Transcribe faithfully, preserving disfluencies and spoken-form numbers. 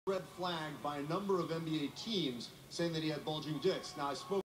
red flag by a number of N B A teams saying that he had bulging discs. Now, I spoke